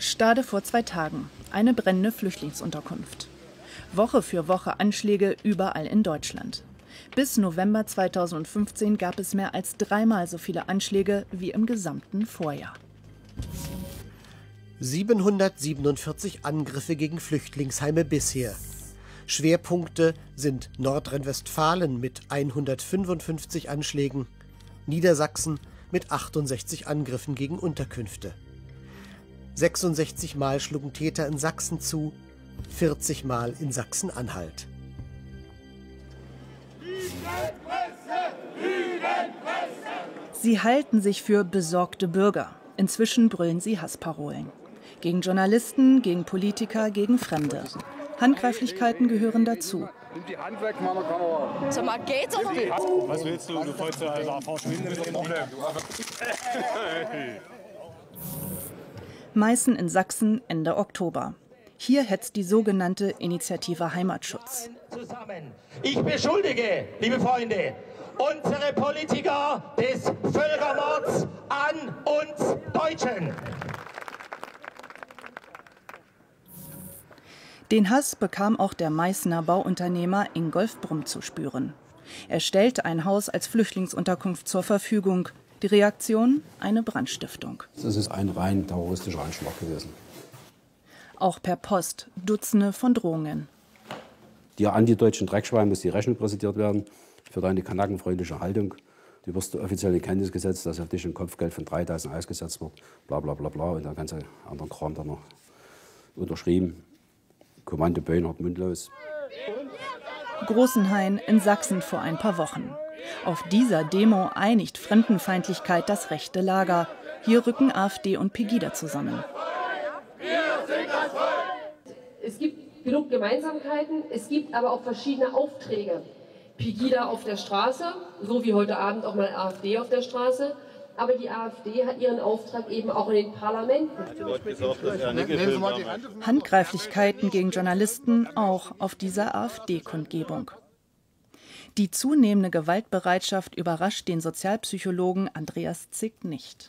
Stade vor 2 Tagen. Eine brennende Flüchtlingsunterkunft. Woche für Woche Anschläge überall in Deutschland. Bis November 2015 gab es mehr als 3-mal so viele Anschläge wie im gesamten Vorjahr. 747 Angriffe gegen Flüchtlingsheime bisher. Schwerpunkte sind Nordrhein-Westfalen mit 155 Anschlägen, Niedersachsen mit 68 Angriffen gegen Unterkünfte. 66 Mal schlugen Täter in Sachsen zu, 40 Mal in Sachsen-Anhalt. Sie halten sich für besorgte Bürger. Inzwischen brüllen sie Hassparolen. Gegen Journalisten, gegen Politiker, gegen Fremde. Handgreiflichkeiten gehören dazu. Sag mal, geht's oder nicht? Was willst du? Du wolltest also verschwinden mit dem Problem. Meißen in Sachsen Ende Oktober. Hier hetzt die sogenannte Initiative Heimatschutz. Ich beschuldige, liebe Freunde, unsere Politiker des Völkermords an uns Deutschen. Den Hass bekam auch der Meißener Bauunternehmer Ingolf Brumm zu spüren. Er stellte ein Haus als Flüchtlingsunterkunft zur Verfügung. Die Reaktion? Eine Brandstiftung. Das ist ein rein terroristischer Anschlag gewesen. Auch per Post Dutzende von Drohungen. Dir antideutschen Dreckschwein muss die Rechnung präsentiert werden für deine kanackenfreundliche Haltung. Du wirst offiziell in Kenntnis gesetzt, dass auf dich ein Kopfgeld von 3.000 ausgesetzt wird. Bla bla bla bla und der ganze andere Kram dann noch unterschrieben. Kommando Böhnhardt mundlos. Großenhain in Sachsen vor ein paar Wochen. Auf dieser Demo einigt Fremdenfeindlichkeit das rechte Lager. Hier rücken AfD und Pegida zusammen. Es gibt genug Gemeinsamkeiten, es gibt aber auch verschiedene Aufträge. Pegida auf der Straße, so wie heute Abend auch mal AfD auf der Straße. Aber die AfD hat ihren Auftrag eben auch in den Parlamenten. Handgreiflichkeiten gegen Journalisten auch auf dieser AfD-Kundgebung. Die zunehmende Gewaltbereitschaft überrascht den Sozialpsychologen Andreas Zick nicht.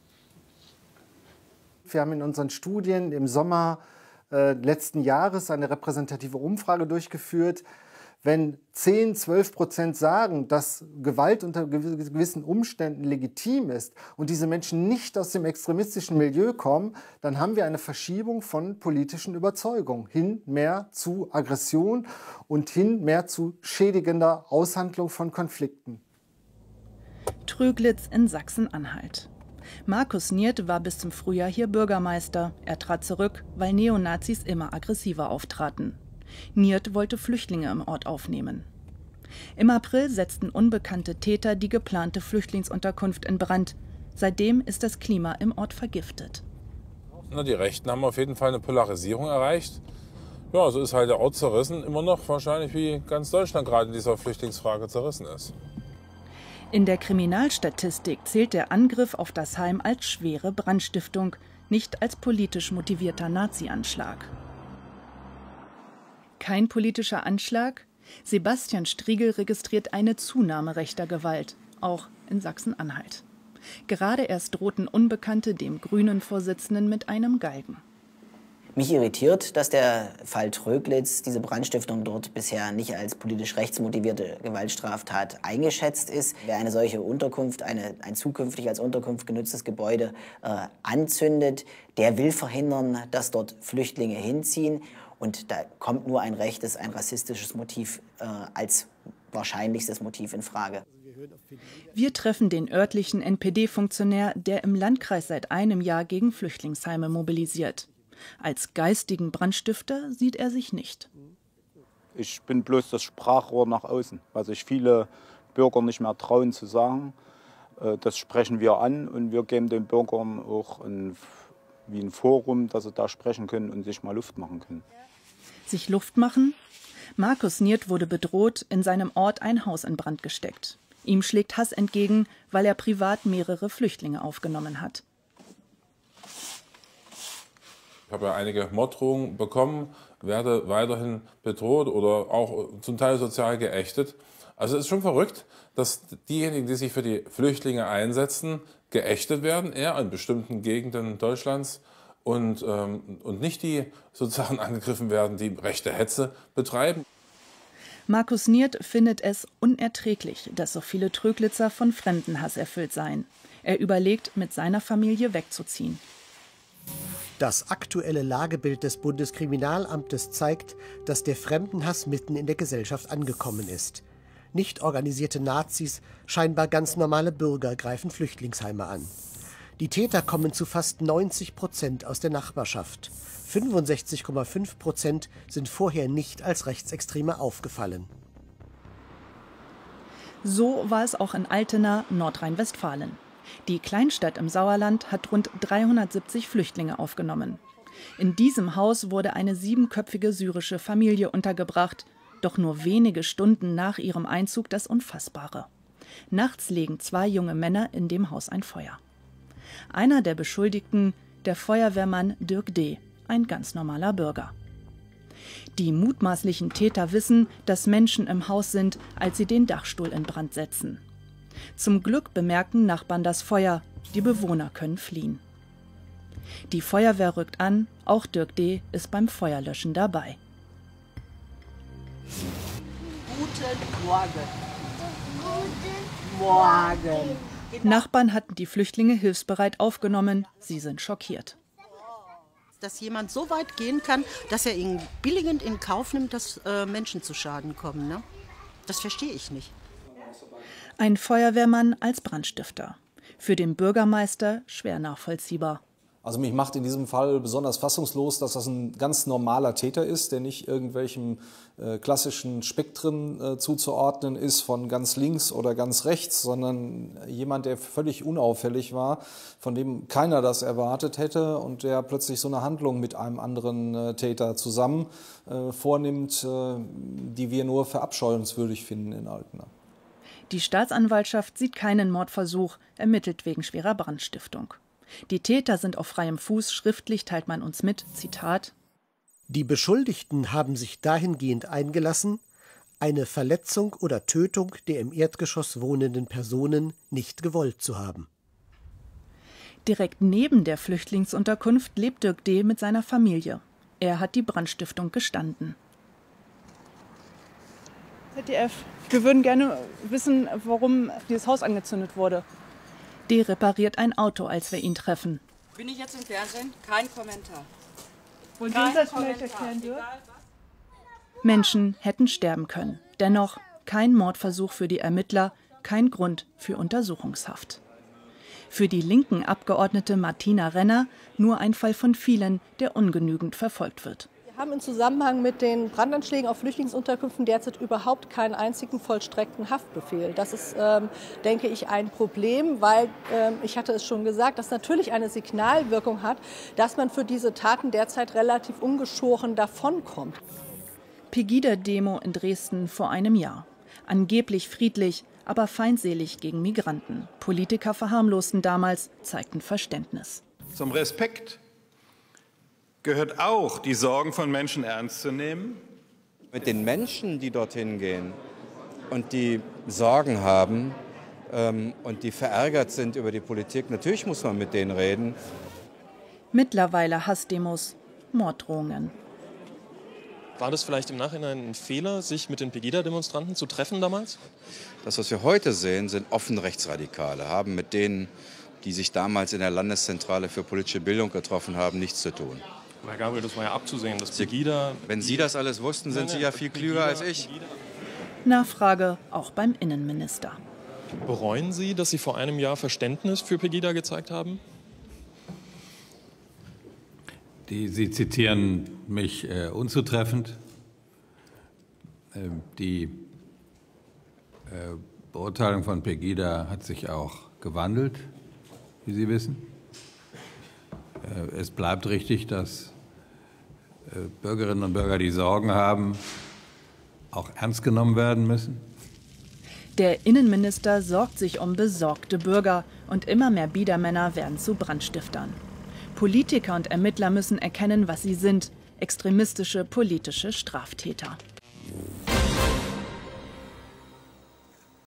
Wir haben in unseren Studien im Sommer letzten Jahres eine repräsentative Umfrage durchgeführt. Wenn 10–12% sagen, dass Gewalt unter gewissen Umständen legitim ist und diese Menschen nicht aus dem extremistischen Milieu kommen, dann haben wir eine Verschiebung von politischen Überzeugungen hin mehr zu Aggression und hin mehr zu schädigender Aushandlung von Konflikten. Tröglitz in Sachsen-Anhalt. Markus Niert war bis zum Frühjahr hier Bürgermeister. Er trat zurück, weil Neonazis immer aggressiver auftraten. Niert wollte Flüchtlinge im Ort aufnehmen. Im April setzten unbekannte Täter die geplante Flüchtlingsunterkunft in Brand. Seitdem ist das Klima im Ort vergiftet. Na, die Rechten haben auf jeden Fall eine Polarisierung erreicht. Ja, so ist halt der Ort zerrissen, immer noch wahrscheinlich wie ganz Deutschland gerade in dieser Flüchtlingsfrage zerrissen ist. In der Kriminalstatistik zählt der Angriff auf das Heim als schwere Brandstiftung, nicht als politisch motivierter Nazi-Anschlag. Kein politischer Anschlag? Sebastian Striegel registriert eine Zunahme rechter Gewalt, auch in Sachsen-Anhalt. Gerade erst drohten Unbekannte dem Grünen-Vorsitzenden mit einem Galgen. Mich irritiert, dass der Fall Tröglitz, diese Brandstiftung dort bisher nicht als politisch rechtsmotivierte Gewaltstraftat eingeschätzt ist. Wer eine solche Unterkunft, ein zukünftig als Unterkunft genutztes Gebäude anzündet, der will verhindern, dass dort Flüchtlinge hinziehen. Und da kommt nur ein rechtes, ein rassistisches Motiv als wahrscheinlichstes Motiv in Frage. Wir treffen den örtlichen NPD-Funktionär, der im Landkreis seit einem Jahr gegen Flüchtlingsheime mobilisiert. Als geistigen Brandstifter sieht er sich nicht. Ich bin bloß das Sprachrohr nach außen, was sich viele Bürger nicht mehr trauen zu sagen. Das sprechen wir an und wir geben den Bürgern auch wie ein Forum, dass sie da sprechen können und sich mal Luft machen können. Sich Luft machen? Markus Niert wurde bedroht, in seinem Ort ein Haus in Brand gesteckt. Ihm schlägt Hass entgegen, weil er privat mehrere Flüchtlinge aufgenommen hat. Ich habe ja einige Morddrohungen bekommen, werde weiterhin bedroht oder auch zum Teil sozial geächtet. Also es ist schon verrückt, dass diejenigen, die sich für die Flüchtlinge einsetzen, geächtet werden, eher in bestimmten Gegenden Deutschlands, und nicht die sozusagen angegriffen werden, die rechte Hetze betreiben. Markus Niert findet es unerträglich, dass so viele Tröglitzer von Fremdenhass erfüllt seien. Er überlegt, mit seiner Familie wegzuziehen. Das aktuelle Lagebild des Bundeskriminalamtes zeigt, dass der Fremdenhass mitten in der Gesellschaft angekommen ist. Nicht organisierte Nazis, scheinbar ganz normale Bürger greifen Flüchtlingsheime an. Die Täter kommen zu fast 90% aus der Nachbarschaft. 65,5% sind vorher nicht als Rechtsextreme aufgefallen. So war es auch in Altena, Nordrhein-Westfalen. Die Kleinstadt im Sauerland hat rund 370 Flüchtlinge aufgenommen. In diesem Haus wurde eine 7-köpfige syrische Familie untergebracht. Doch nur wenige Stunden nach ihrem Einzug das Unfassbare. Nachts legen 2 junge Männer in dem Haus ein Feuer. Einer der Beschuldigten, der Feuerwehrmann Dirk D., ein ganz normaler Bürger. Die mutmaßlichen Täter wissen, dass Menschen im Haus sind, als sie den Dachstuhl in Brand setzen. Zum Glück bemerken Nachbarn das Feuer, die Bewohner können fliehen. Die Feuerwehr rückt an, auch Dirk D. ist beim Feuerlöschen dabei. Guten Morgen. Guten Morgen. Nachbarn hatten die Flüchtlinge hilfsbereit aufgenommen, sie sind schockiert. Dass jemand so weit gehen kann, dass er ihn billigend in Kauf nimmt, dass Menschen zu Schaden kommen. Ne? Das verstehe ich nicht. Ein Feuerwehrmann als Brandstifter. Für den Bürgermeister schwer nachvollziehbar. Also mich macht in diesem Fall besonders fassungslos, dass das ein ganz normaler Täter ist, der nicht irgendwelchen klassischen Spektren zuzuordnen ist, von ganz links oder ganz rechts, sondern jemand, der völlig unauffällig war, von dem keiner das erwartet hätte und der plötzlich so eine Handlung mit einem anderen Täter zusammen vornimmt, die wir nur verabscheuenswürdig finden in Altena. Die Staatsanwaltschaft sieht keinen Mordversuch, ermittelt wegen schwerer Brandstiftung. Die Täter sind auf freiem Fuß, schriftlich teilt man uns mit, Zitat: Die Beschuldigten haben sich dahingehend eingelassen, eine Verletzung oder Tötung der im Erdgeschoss wohnenden Personen nicht gewollt zu haben. Direkt neben der Flüchtlingsunterkunft lebt Dirk D. mit seiner Familie. Er hat die Brandstiftung gestanden. ZDF, wir würden gerne wissen, warum dieses Haus angezündet wurde. D. repariert ein Auto, als wir ihn treffen. Bin ich jetzt im Fernsehen? Kein Kommentar. Wollen Sie uns das vielleicht erklären dürfen? Menschen hätten sterben können. Dennoch kein Mordversuch für die Ermittler, kein Grund für Untersuchungshaft. Für die linken Abgeordnete Martina Renner nur ein Fall von vielen, der ungenügend verfolgt wird. Wir haben im Zusammenhang mit den Brandanschlägen auf Flüchtlingsunterkünften derzeit überhaupt keinen einzigen vollstreckten Haftbefehl. Das ist, denke ich, ein Problem, weil, ich hatte es schon gesagt, das natürlich eine Signalwirkung hat, dass man für diese Taten derzeit relativ ungeschoren davonkommt. Pegida-Demo in Dresden vor einem Jahr. Angeblich friedlich, aber feindselig gegen Migranten. Politiker verharmlosten damals, zeigten Verständnis. Zum Respekt gehört auch, die Sorgen von Menschen ernst zu nehmen. Mit den Menschen, die dorthin gehen und die Sorgen haben und die verärgert sind über die Politik, natürlich muss man mit denen reden. Mittlerweile Hassdemos, Morddrohungen. War das vielleicht im Nachhinein ein Fehler, sich mit den Pegida-Demonstranten zu treffen damals? Das, was wir heute sehen, sind offen Rechtsradikale, haben mit denen, die sich damals in der Landeszentrale für politische Bildung getroffen haben, nichts zu tun. Herr Gabriel, das war ja abzusehen, dass Pegida... Wenn Sie das alles wussten, sind Sie ja viel klüger als ich. Nachfrage auch beim Innenminister. Bereuen Sie, dass Sie vor einem Jahr Verständnis für Pegida gezeigt haben? Sie zitieren mich unzutreffend. Die Beurteilung von Pegida hat sich auch gewandelt, wie Sie wissen. Es bleibt richtig, dass Bürgerinnen und Bürger, die Sorgen haben, auch ernst genommen werden müssen. Der Innenminister sorgt sich um besorgte Bürger und immer mehr Biedermänner werden zu Brandstiftern. Politiker und Ermittler müssen erkennen, was sie sind: extremistische politische Straftäter.